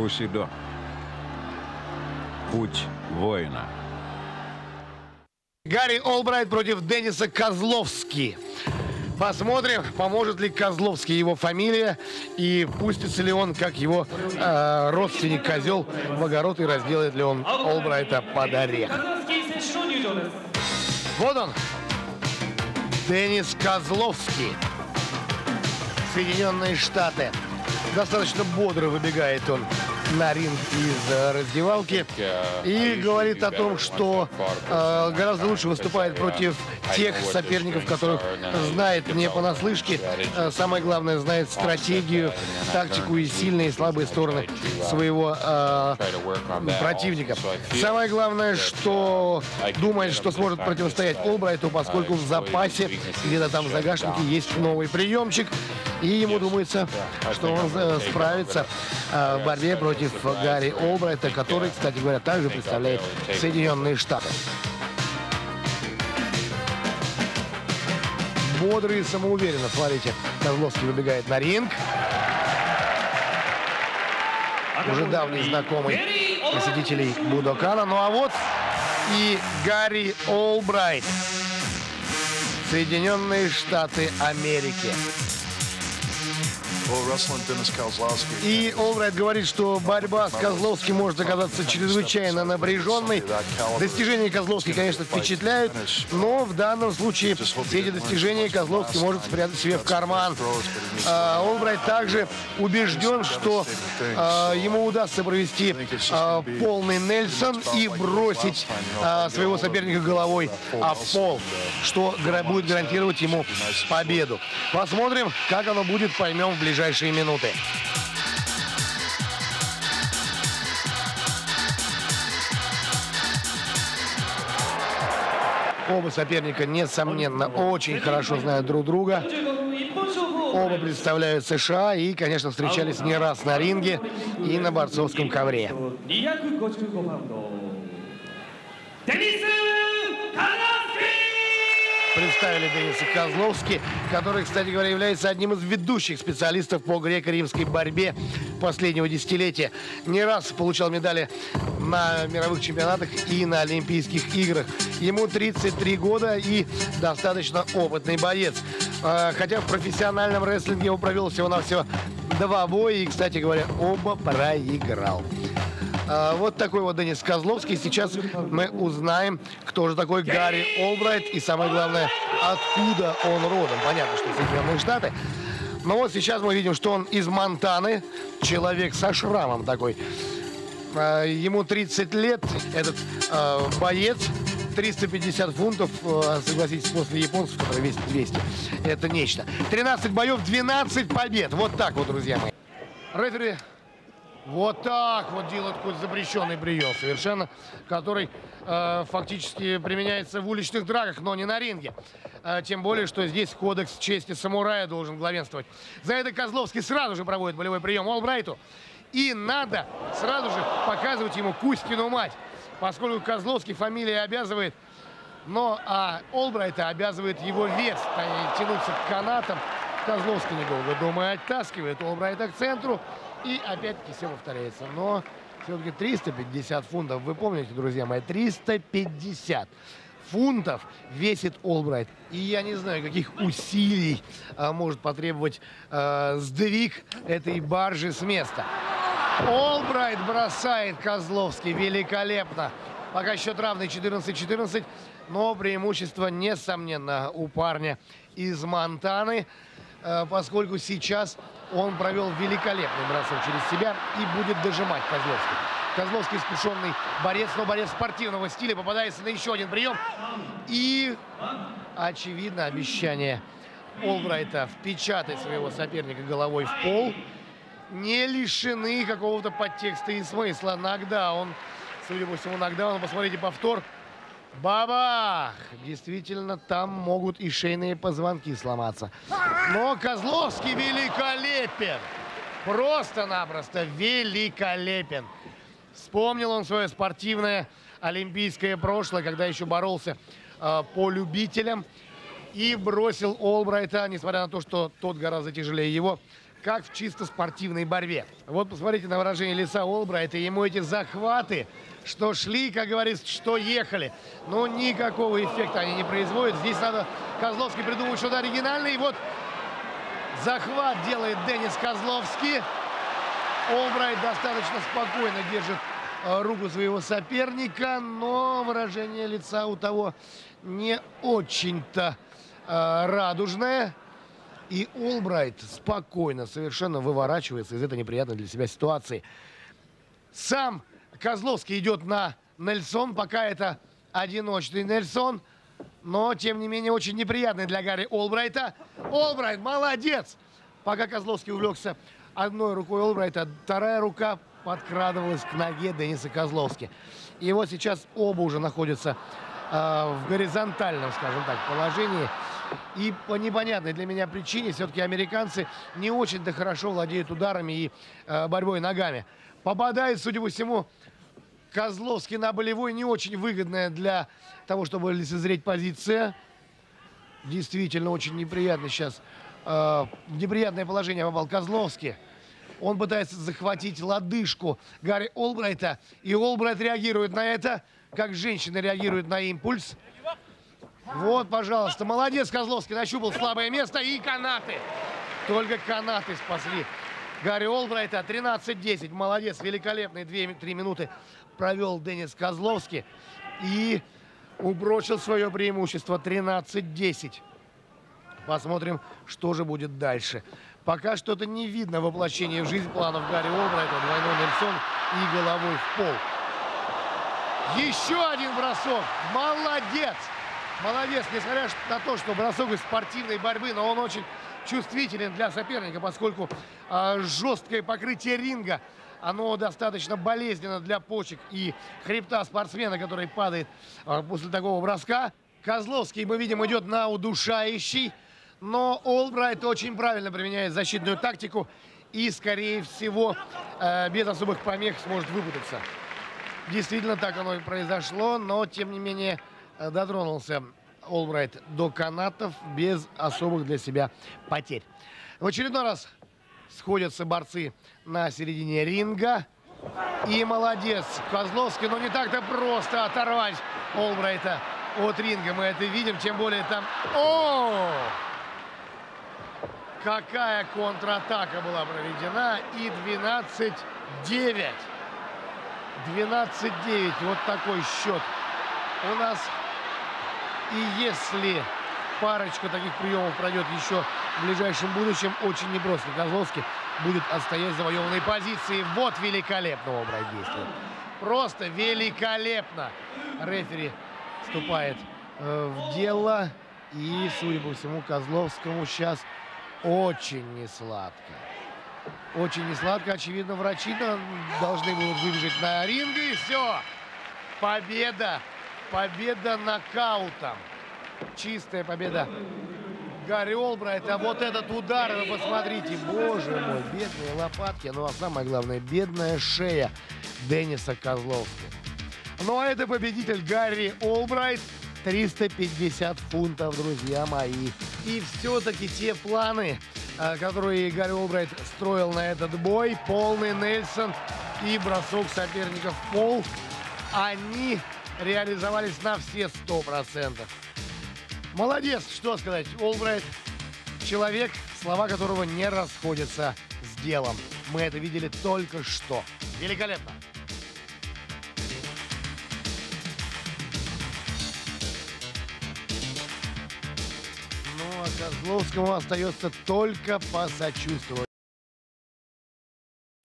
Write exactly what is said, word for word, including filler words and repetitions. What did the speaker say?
Бусидо. Путь воина. Гарри Олбрайт против Денниса Козловски. Посмотрим, поможет ли Козловский его фамилия и пустится ли он, как его э, родственник Козел, в огород и разделает ли он Олбрайта под орех. Вот он, Деннис Козловский, Соединенные Штаты. Достаточно бодро выбегает он на ринг из раздевалки и говорит о том, что э, гораздо лучше выступает против тех соперников, которых знает не понаслышке. Э, самое главное, знает стратегию, тактику и сильные и слабые стороны своего э, противника. Самое главное, что думает, что сможет противостоять Олбрайту, поскольку в запасе, где-то там в загашнике, есть новый приемчик. И ему думается, что он э, справится э, в борьбе против Гарри Олбрайта, который, кстати говоря, также представляет Соединенные Штаты. Бодрый и самоуверенно, смотрите, Козловский выбегает на ринг. Уже давний знакомый посетителей Будокана. Ну а вот и Гарри Олбрайт, Соединенные Штаты Америки. И Олбрайт говорит, что борьба с Козловским может оказаться чрезвычайно напряженной. Достижения Козловский, конечно, впечатляют, но в данном случае все эти достижения Козловский может спрятать себе в карман. А, Олбрайт также убежден, что а, ему удастся провести а, полный Нельсон и бросить а, своего соперника головой об пол, что будет гарантировать ему победу. Посмотрим, как оно будет, поймем в ближайшие ближайшие минуты. Оба соперника, несомненно, очень хорошо знают друг друга. Оба представляют США и, конечно, встречались не раз на ринге и на борцовском ковре. Представили Денниса Козловски, который, кстати говоря, является одним из ведущих специалистов по греко-римской борьбе последнего десятилетия. Не раз получал медали на мировых чемпионатах и на Олимпийских играх. Ему тридцать три года и достаточно опытный боец. Хотя в профессиональном рестлинге он провел всего-навсего два боя и, кстати говоря, оба проиграл. Вот такой вот Деннис Козловский. Сейчас мы узнаем, кто же такой Гарри Олбрайт и, самое главное, откуда он родом. Понятно, что Соединенные Штаты. Но вот сейчас мы видим, что он из Монтаны. Человек со шрамом такой. Ему тридцать лет. Этот боец. триста пятьдесят фунтов, согласитесь, после японцев, которые весят двести. Это нечто. тринадцать боев, двенадцать побед. Вот так вот, друзья мои. Рефери... Вот так вот делает какой-то запрещенный прием совершенно, который э, фактически применяется в уличных драках, но не на ринге. Э, тем более, что здесь кодекс чести самурая должен главенствовать. За это Козловский сразу же проводит болевой прием Олбрайту. И надо сразу же показывать ему Кузькину мать, поскольку Козловский фамилия обязывает, но а Олбрайта обязывает его вес тянуться к канатам. Козловский, недолго думая, оттаскивает Олбрайта к центру. И опять-таки все повторяется. Но все-таки триста пятьдесят фунтов. Вы помните, друзья мои, триста пятьдесят фунтов весит Олбрайт. И я не знаю, каких усилий а, может потребовать а, сдвиг этой баржи с места. Олбрайт бросает Козловский великолепно. Пока счет равный четырнадцать четырнадцать. Но преимущество, несомненно, у парня из Монтаны. Поскольку сейчас он провел великолепный бросок через себя и будет дожимать Козловский. Козловский искушенный борец, но борец спортивного стиля, попадается на еще один прием. И, очевидно, обещание Олбрайта впечатать своего соперника головой в пол не лишены какого-то подтекста и смысла. Нокдаун, судя по всему, нокдаун. Посмотрите повтор. Бабах! Действительно, там могут и шейные позвонки сломаться. Но Козловский великолепен. Просто-напросто великолепен. Вспомнил он свое спортивное олимпийское прошлое, когда еще боролся э, по любителям. И бросил Олбрайта, несмотря на то, что тот гораздо тяжелее его, как в чисто спортивной борьбе. Вот посмотрите на выражение лица Олбрайта. Ему эти захваты, что шли, как говорится, что ехали. Но никакого эффекта они не производят. Здесь надо Козловский придумать что-то оригинальное. И вот захват делает Денис Козловский. Олбрайт достаточно спокойно держит э, руку своего соперника, но выражение лица у того не очень-то э, радужное. И Олбрайт спокойно совершенно выворачивается из этой неприятной для себя ситуации. Сам Козловский идет на Нельсон, пока это одиночный Нельсон, но тем не менее очень неприятный для Гарри Олбрайта. Олбрайт молодец! Пока Козловский увлекся одной рукой Олбрайта, вторая рука подкрадывалась к ноге Дениса Козловски. И вот сейчас оба уже находятся э, в горизонтальном, скажем так, положении. И по непонятной для меня причине все-таки американцы не очень-то хорошо владеют ударами и э, борьбой ногами. Попадает, судя по всему, Козловский на болевой, не очень выгодная для того, чтобы лицезреть позиция. Действительно, очень неприятно сейчас. Э, неприятное положение попал Козловский. Он пытается захватить лодыжку Гарри Олбрайта. И Олбрайт реагирует на это, как женщина реагирует на импульс. Вот, пожалуйста, молодец Козловский, нащупал слабое место и канаты. Только канаты спасли Гарри Олбрайта. тринадцать десять, молодец, великолепные две-три минуты провел Денис Козловский и упрочил свое преимущество тринадцать десять. Посмотрим, что же будет дальше. Пока что-то не видно воплощения в жизнь планов Гарри Олбрайта. Двойной Нельсон и головой в пол. Еще один бросок. Молодец! Молодец, несмотря на то, что бросок из спортивной борьбы, но он очень чувствителен для соперника, поскольку э, жесткое покрытие ринга, оно достаточно болезненно для почек и хребта спортсмена, который падает э, после такого броска. Козловский, мы видим, идет на удушающий, но Олбрайт очень правильно применяет защитную тактику и, скорее всего, э, без особых помех сможет выпутаться. Действительно, так оно и произошло, но, тем не менее, дотронулся Олбрайт до канатов без особых для себя потерь. В очередной раз сходятся борцы на середине ринга. И молодец Козловский, но не так-то просто оторвать Олбрайта от ринга. Мы это видим, тем более там... О! Какая контратака была проведена. И двенадцать девять. двенадцать девять. Вот такой счет у нас. И если парочка таких приемов пройдет еще в ближайшем будущем, очень непросто Козловский будет отстоять завоеванные позиции. Вот великолепно Олбрайт действует. Просто великолепно. Рефери вступает э, в дело. И, судя по всему, Козловскому сейчас очень несладко. Очень несладко. Очевидно, врачи должны будут выбежать на ринг. И все. Победа. Победа нокаутом. Чистая победа Гарри Олбрайта. А вот этот удар, вы посмотрите, боже мой, бедные лопатки. Ну а самое главное, бедная шея Дениса Козловского. Ну а это победитель Гарри Олбрайт. триста пятьдесят фунтов, друзья мои. И все-таки те планы, которые Гарри Олбрайт строил на этот бой, полный Нельсон и бросок соперника в пол, они реализовались на все сто процентов. Молодец, что сказать. Олбрайт — человек, слова которого не расходятся с делом. Мы это видели только что. Великолепно. Ну, а Козловскому остается только посочувствовать.